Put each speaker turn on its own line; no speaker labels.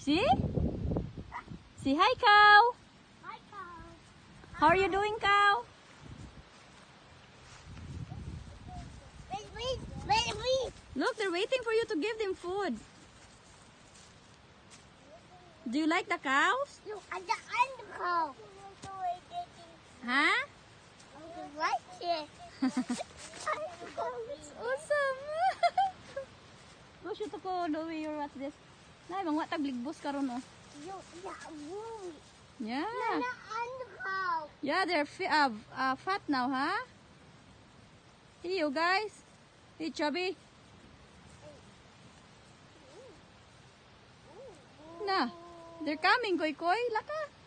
See? Say hi, cow.
Hi, cow.
How are you doing, cow?
Wait.
Look, they're waiting for you to give them food. Do you like the cows?
Look at the cow.
Huh?
Like it.
Awesome. Go shoot ko the way or what's this? Nay, mga watag ligbos karon oh. Yeah.
Cow.
Yeah, they're fat now, huh? Hey, you guys. Hey, Chubby. Na, they're coming, Koy Koy. Laka.